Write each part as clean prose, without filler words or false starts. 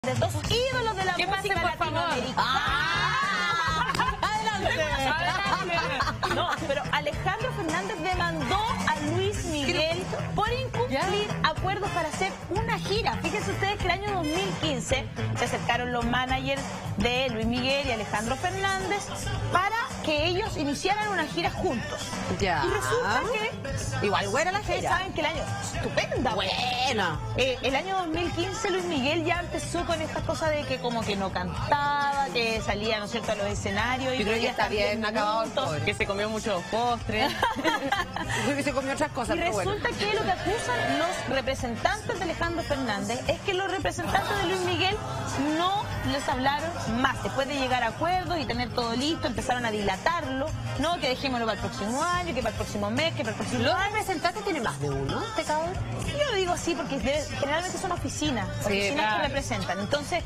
De dos ídolos de la música latinoamericana. ¡Adelante! No, pero Alejandro Fernández demandó a Luis Miguel por incumplir acuerdos para hacer una gira. Fíjense ustedes que el año 2015 se acercaron los managers de Luis Miguel y Alejandro Fernández para que ellos iniciaran una gira juntos. Ya. Y resulta que... Igual buena la Ustedes gira. saben que el año... Estupenda. Buena. El año 2015 Luis Miguel ya empezó con estas cosas de que como que no cantaba, que salía, ¿no es cierto?, a los escenarios. Yo creo que está bien acabado el pobre. Que se comió muchos postres. Yo creo que se comió otras cosas, Y pero bueno. resulta que lo que acusan los representantes de Alejandro Fernández es que los representantes de Luis Miguel no les hablaron más. Después de llegar a acuerdos y tener todo listo, empezaron a dilatarlo. No, que dejémoslo para el próximo año, que para el próximo mes, que para el próximo ¿Los año. representantes tienen más de uno, este cabrón? Yo lo digo así porque generalmente son oficinas que claro. representan. Entonces,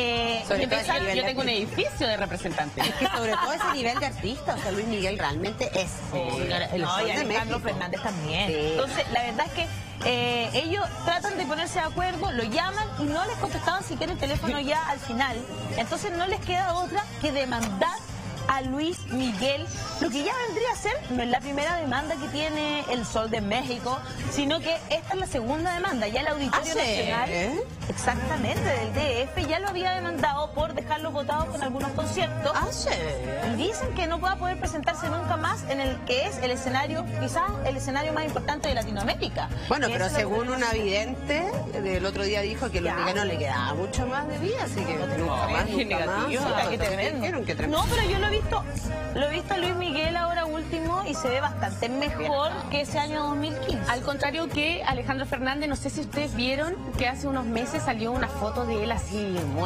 Sobre todo empezaron- ese nivel Yo de tengo un edificio de representantes. Es que sobre todo ese nivel de artista, o sea, Luis Miguel realmente es el No, sol y de Alejandro México. Fernández también. Sí. Entonces, la verdad es que ellos tratan de ponerse de acuerdo, lo llaman y no les contestaban siquiera el teléfono ya al final. Entonces no les queda otra que demandar a Luis Miguel, lo que ya vendría a ser, no es la primera demanda que tiene el Sol de México, sino que esta es la segunda demanda. Ya el Auditorio ¿Ah, sí? Nacional, exactamente, del DF, ya lo había demandado por dejarlo votado con algunos conciertos. Ah, sí. Y dicen que no pueda poder presentarse nunca más en el que es el escenario, quizás el escenario más importante de Latinoamérica. Bueno, Que pero es el según Auditorio una vidente, el otro día dijo que a Luis Miguel no le quedaba mucho más de vida, así que nunca más, qué nunca más. negativo. Nacional. Qué tremendo. Dijeron que tremendo. No, pero yo lo he visto a Luis Miguel ahora último y se ve bastante mejor que ese año 2015. Al contrario que Alejandro Fernández, no sé si ustedes vieron que hace unos meses salió una foto de él así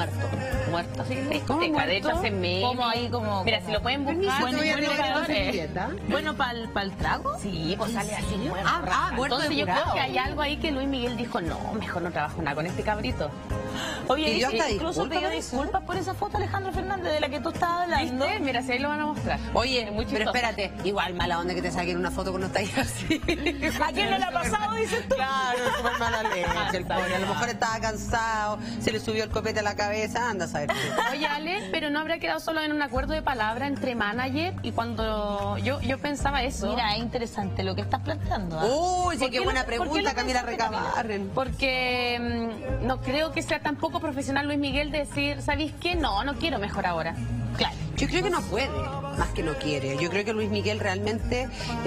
muerto, así en la discoteca. De hecho, hace meses. Como ahí, como... Mira, como- si lo pueden buscar. Bueno, bueno, Bueno, para el trago. Sí, pues sale así muerto. muerto Entonces de yo creo curado. que hay algo ahí que Luis Miguel dijo, no, mejor no trabajo nada con este cabrito. Oye, Pidió hasta incluso disculpas pidió por eso. disculpas por esa foto Alejandro Fernández de la que tú estabas hablando. ¿Viste? Mira, si ahí lo van a mostrar. Oye, Es muy pero chistoso. espérate, igual mala onda que te saquen una foto cuando estás así. ¿A quién no le ha pasado, dices tú? Claro, súper mala leche, el pobre. A lo mejor estaba cansado, se le subió el copete a la cabeza, anda a saber. Oye, Ale, pero no habrá quedado solo en un acuerdo de palabra entre manager y cuando yo pensaba eso. Mira, es interesante lo que estás planteando. ¿Ah? Uy, sí, ¿Por qué qué buena lo- por qué pregunta, lo Camila pensaste, Camila? Recabarren. Porque no creo que sea tan poco profesional Luis Miguel decir, ¿sabéis qué? No quiero mejor ahora. Claro. Yo creo que no puede, más que no quiere. Yo creo que Luis Miguel realmente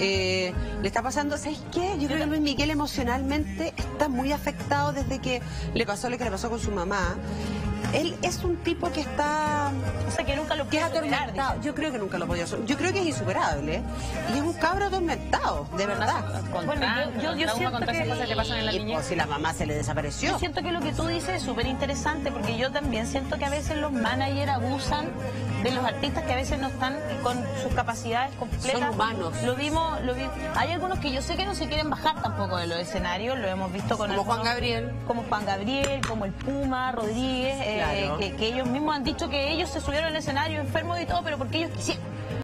le está pasando, ¿sabes qué? Yo creo que Luis Miguel emocionalmente está muy afectado desde que le pasó lo que le pasó con su mamá. Él es un tipo que está... O sea, que nunca lo que es puede superar, atormentado. Yo creo que nunca lo podía superar. Yo creo que es insuperable. Y es un cabro atormentado, de verdad. Yo siento con todas esas que- cosas que pasan en la Y niñez. pues, si la mamá se le desapareció. Yo siento que lo que tú dices es súper interesante porque yo también siento que a veces los managers abusan de los artistas que a veces no están con sus capacidades completas. Son humanos. Lo vimos. Hay algunos que yo sé que no se quieren bajar tampoco de los escenarios, lo hemos visto con Como Juan algunos- Gabriel. Como Juan Gabriel, como el Puma, Rodríguez, Claro. que ellos mismos han dicho que ellos se subieron al escenario enfermos y todo, pero porque ellos quisieron.